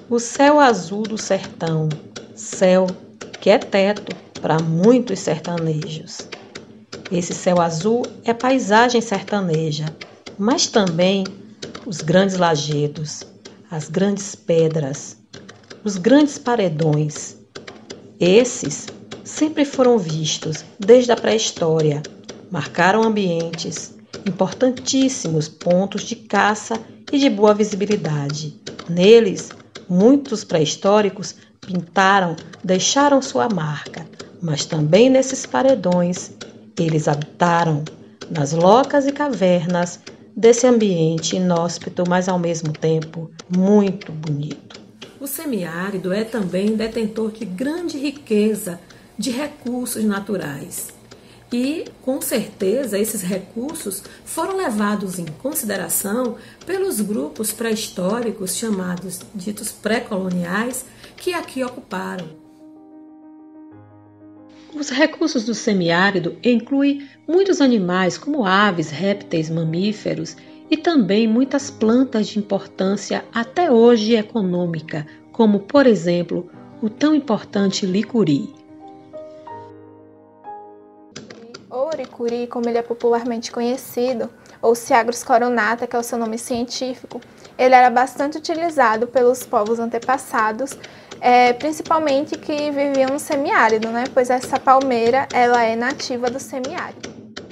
O céu azul do sertão, céu que é teto para muitos sertanejos. Esse céu azul é paisagem sertaneja, mas também os grandes lajedos, as grandes pedras, os grandes paredões. Esses sempre foram vistos desde a pré-história, marcaram ambientes, importantíssimos pontos de caça e de boa visibilidade. Neles, muitos pré-históricos pintaram, deixaram sua marca, mas também nesses paredões eles habitaram, nas locas e cavernas desse ambiente inóspito, mas ao mesmo tempo muito bonito. O semiárido é também detentor de grande riqueza de recursos naturais. E, com certeza, esses recursos foram levados em consideração pelos grupos pré-históricos chamados ditos pré-coloniais que aqui ocuparam. Os recursos do semiárido incluem muitos animais como aves, répteis, mamíferos e também muitas plantas de importância até hoje econômica, como, por exemplo, o tão importante licuri. O ouricuri, como ele é popularmente conhecido, ou Ciagrus coronata, que é o seu nome científico, ele era bastante utilizado pelos povos antepassados, principalmente que viviam no semiárido, né? Pois essa palmeira ela é nativa do semiárido.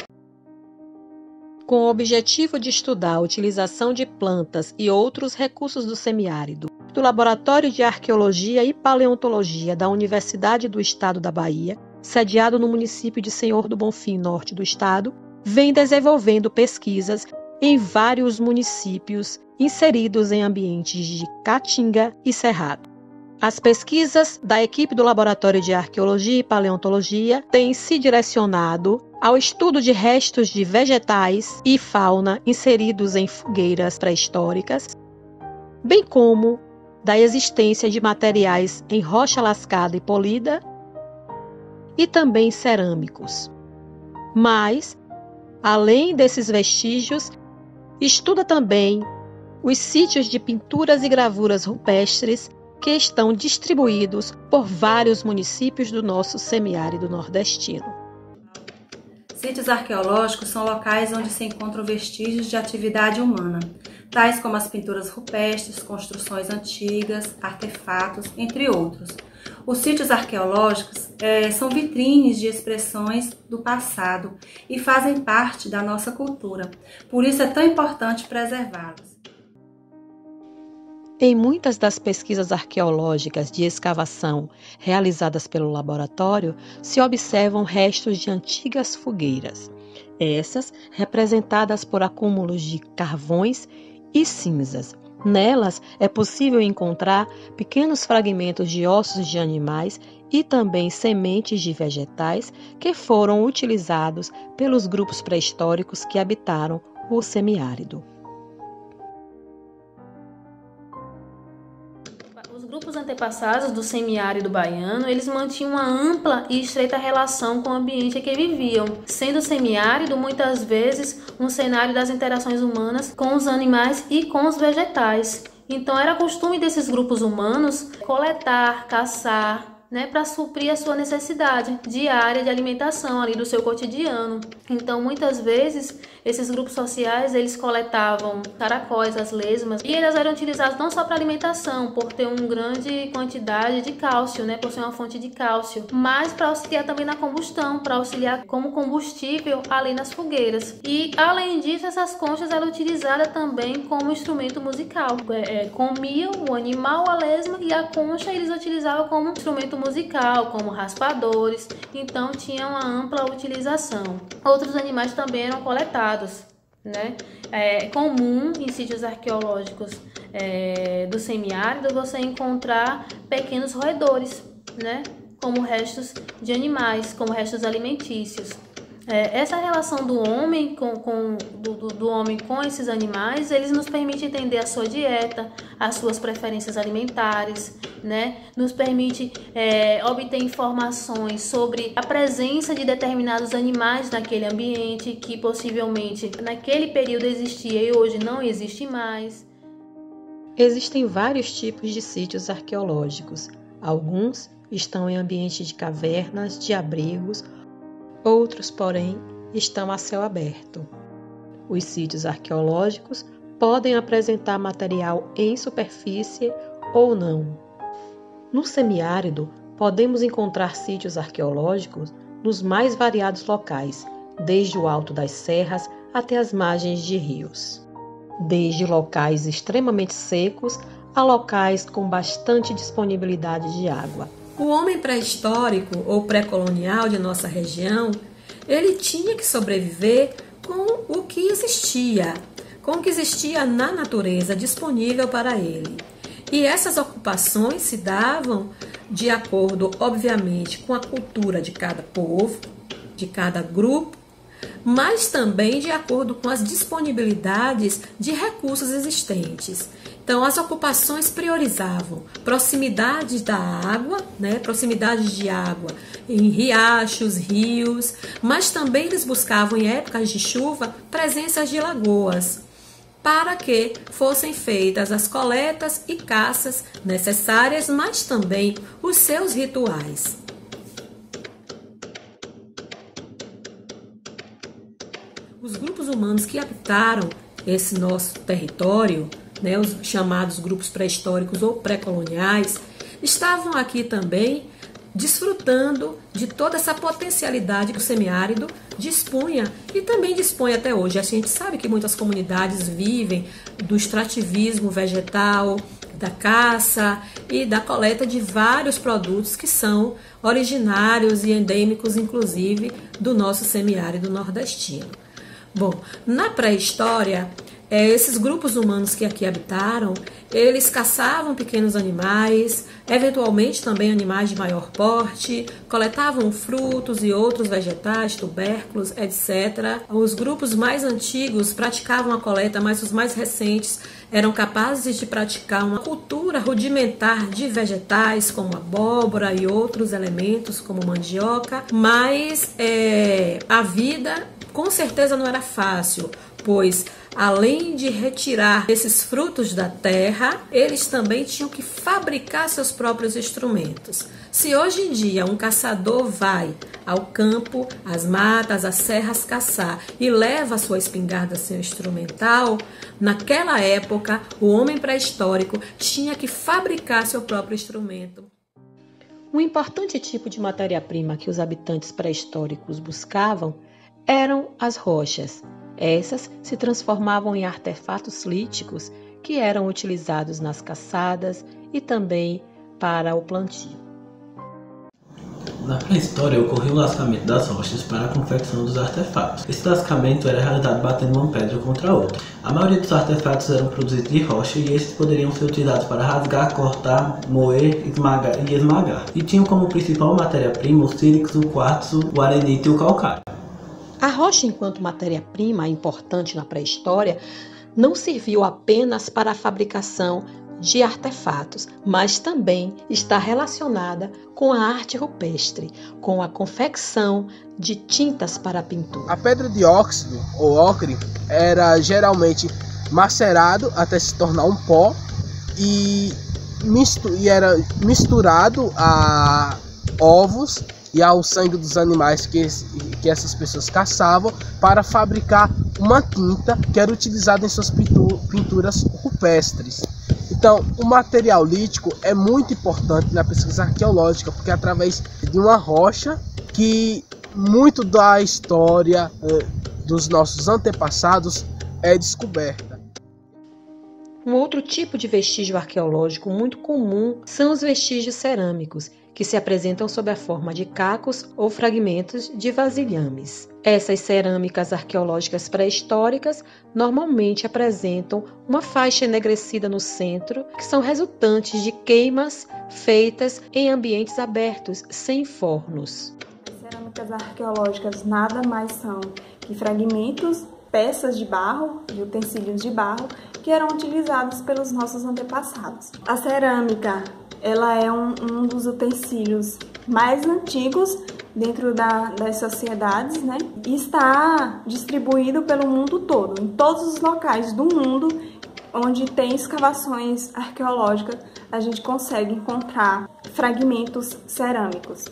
Com o objetivo de estudar a utilização de plantas e outros recursos do semiárido, do Laboratório de Arqueologia e Paleontologia da Universidade do Estado da Bahia, sediado no município de Senhor do Bonfim, norte do estado, vem desenvolvendo pesquisas em vários municípios inseridos em ambientes de caatinga e cerrado. As pesquisas da equipe do Laboratório de Arqueologia e Paleontologia têm se direcionado ao estudo de restos de vegetais e fauna inseridos em fogueiras pré-históricas, bem como da existência de materiais em rocha lascada e polida e também cerâmicos. Mas, além desses vestígios, estuda também os sítios de pinturas e gravuras rupestres que estão distribuídos por vários municípios do nosso semiárido nordestino. Sítios arqueológicos são locais onde se encontram vestígios de atividade humana, tais como as pinturas rupestres, construções antigas, artefatos, entre outros. Os sítios arqueológicos são vitrines de expressões do passado e fazem parte da nossa cultura. Por isso é tão importante preservá-los. Em muitas das pesquisas arqueológicas de escavação realizadas pelo laboratório, se observam restos de antigas fogueiras, essas representadas por acúmulos de carvões e cinzas. Nelas é possível encontrar pequenos fragmentos de ossos de animais e também sementes de vegetais que foram utilizados pelos grupos pré-históricos que habitaram o semiárido. Os grupos antepassados do semiárido baiano, eles mantinham uma ampla e estreita relação com o ambiente em que viviam, sendo o semiárido muitas vezes um cenário das interações humanas com os animais e com os vegetais. Então era costume desses grupos humanos coletar, caçar, para suprir a sua necessidade diária de alimentação ali do seu cotidiano. Então, muitas vezes, esses grupos sociais, eles coletavam caracóis, as lesmas, e elas eram utilizadas não só para alimentação, por ter uma grande quantidade de cálcio, por ser uma fonte de cálcio, mas para auxiliar também na combustão, para auxiliar como combustível ali nas fogueiras. E, além disso, essas conchas eram utilizadas também como instrumento musical. Comiam o animal, a lesma, e a concha eles utilizavam como instrumento musical, como raspadores, então tinha uma ampla utilização. Outros animais também eram coletados, É comum em sítios arqueológicos do semiárido você encontrar pequenos roedores, como restos de animais, como restos alimentícios. Essa relação do homem do homem com esses animais, eles nos permite entender a sua dieta, as suas preferências alimentares, nos permite obter informações sobre a presença de determinados animais naquele ambiente que possivelmente naquele período existia e hoje não existe mais. Existem vários tipos de sítios arqueológicos. Alguns estão em ambiente de cavernas, de abrigos, outros, porém, estão a céu aberto. Os sítios arqueológicos podem apresentar material em superfície ou não. No semiárido, podemos encontrar sítios arqueológicos nos mais variados locais, desde o alto das serras até as margens de rios. Desde locais extremamente secos a locais com bastante disponibilidade de água. O homem pré-histórico ou pré-colonial de nossa região, ele tinha que sobreviver com o que existia, na natureza disponível para ele. E essas ocupações se davam de acordo, obviamente, com a cultura de cada povo, de cada grupo, mas também de acordo com as disponibilidades de recursos existentes. Então, as ocupações priorizavam proximidade da água, proximidade de água em riachos, rios, mas também eles buscavam, em épocas de chuva, presenças de lagoas, para que fossem feitas as coletas e caças necessárias, mas também os seus rituais. Os grupos humanos que habitaram esse nosso território, os chamados grupos pré-históricos ou pré-coloniais, estavam aqui também desfrutando de toda essa potencialidade que o semiárido dispunha e também dispõe até hoje. A gente sabe que muitas comunidades vivem do extrativismo vegetal, da caça e da coleta de vários produtos que são originários e endêmicos, inclusive, do nosso semiárido nordestino. Bom, na pré-história, esses grupos humanos que aqui habitaram, eles caçavam pequenos animais, eventualmente também animais de maior porte, coletavam frutos e outros vegetais, tubérculos, etc. Os grupos mais antigos praticavam a coleta, mas os mais recentes eram capazes de praticar uma cultura rudimentar de vegetais, como abóbora e outros elementos, como mandioca, mas a vida com certeza não era fácil, pois além de retirar esses frutos da terra, eles também tinham que fabricar seus próprios instrumentos. Se hoje em dia um caçador vai ao campo, às matas, às serras caçar e leva a sua espingarda, seu instrumental, naquela época o homem pré-histórico tinha que fabricar seu próprio instrumento. Um importante tipo de matéria-prima que os habitantes pré-históricos buscavam eram as rochas. Essas se transformavam em artefatos líticos que eram utilizados nas caçadas e também para o plantio. Na pré-história ocorreu o lascamento das rochas para a confecção dos artefatos. Esse lascamento era realizado batendo uma pedra contra a outra. A maioria dos artefatos eram produzidos de rocha e esses poderiam ser utilizados para rasgar, cortar, moer, esmagar. E tinham como principal matéria-prima o sílex, o quartzo, o arenito e o calcário. A rocha, enquanto matéria-prima importante na pré-história, não serviu apenas para a fabricação de artefatos, mas também está relacionada com a arte rupestre, com a confecção de tintas para a pintura. A pedra de óxido, ou ocre, era geralmente macerado até se tornar um pó e era misturado a ovos e ao sangue dos animais que essas pessoas caçavam para fabricar uma tinta que era utilizada em suas pinturas rupestres. Então, o material lítico é muito importante na pesquisa arqueológica, porque é através de uma rocha que muito da história dos nossos antepassados é descoberta. Um outro tipo de vestígio arqueológico muito comum são os vestígios cerâmicos, que se apresentam sob a forma de cacos ou fragmentos de vasilhames. Essas cerâmicas arqueológicas pré-históricas normalmente apresentam uma faixa enegrecida no centro, que são resultantes de queimas feitas em ambientes abertos, sem fornos. As cerâmicas arqueológicas nada mais são que fragmentos, peças de barro, de utensílios de barro, que eram utilizados pelos nossos antepassados. A cerâmica, ela é um dos utensílios mais antigos dentro das sociedades, E está distribuído pelo mundo todo. Em todos os locais do mundo onde tem escavações arqueológicas, a gente consegue encontrar fragmentos cerâmicos.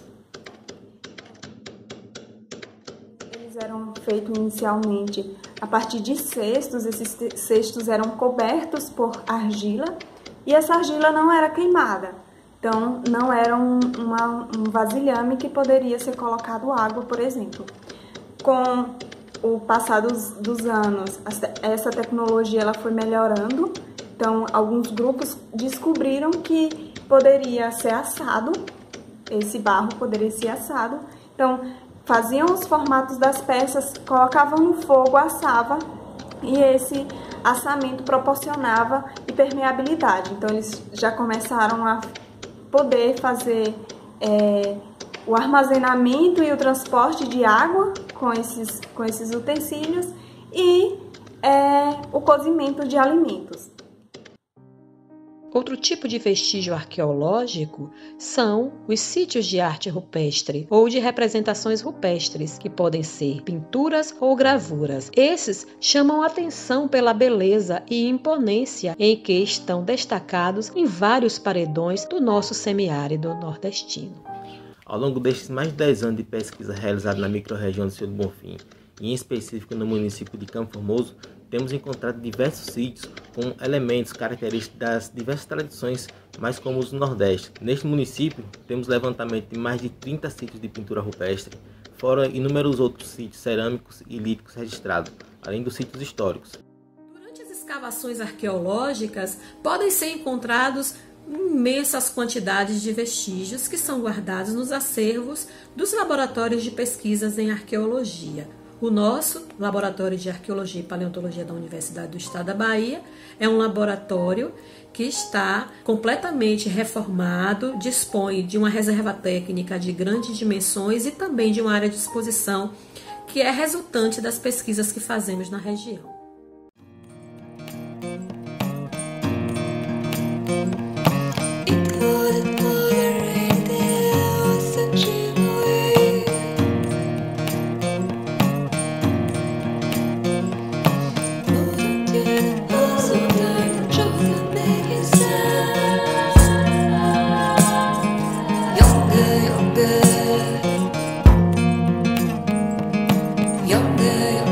Eles eram feitos inicialmente a partir de cestos, esses cestos eram cobertos por argila e essa argila não era queimada. Então, não era um vasilhame que poderia ser colocado água, por exemplo. Com o passar dos anos, essa tecnologia ela foi melhorando. Então, alguns grupos descobriram que poderia ser assado, esse barro poderia ser assado. Então, faziam os formatos das peças, colocavam no fogo, assava, e esse assamento proporcionava impermeabilidade. Então, eles já começaram a poder fazer o armazenamento e o transporte de água com esses utensílios e o cozimento de alimentos. Outro tipo de vestígio arqueológico são os sítios de arte rupestre ou de representações rupestres, que podem ser pinturas ou gravuras. Esses chamam a atenção pela beleza e imponência em que estão destacados em vários paredões do nosso semiárido nordestino. Ao longo destes mais de 10 anos de pesquisa realizada na microrregião do Senhor do Bonfim, e em específico no município de Campo Formoso, temos encontrado diversos sítios com elementos característicos das diversas tradições mais comuns do Nordeste. Neste município, temos levantamento de mais de 30 sítios de pintura rupestre, fora inúmeros outros sítios cerâmicos e líticos registrados, além dos sítios históricos. Durante as escavações arqueológicas, podem ser encontrados imensas quantidades de vestígios que são guardados nos acervos dos laboratórios de pesquisas em arqueologia. O nosso Laboratório de Arqueologia e Paleontologia da Universidade do Estado da Bahia é um laboratório que está completamente reformado, dispõe de uma reserva técnica de grandes dimensões e também de uma área de exposição que é resultante das pesquisas que fazemos na região. Younger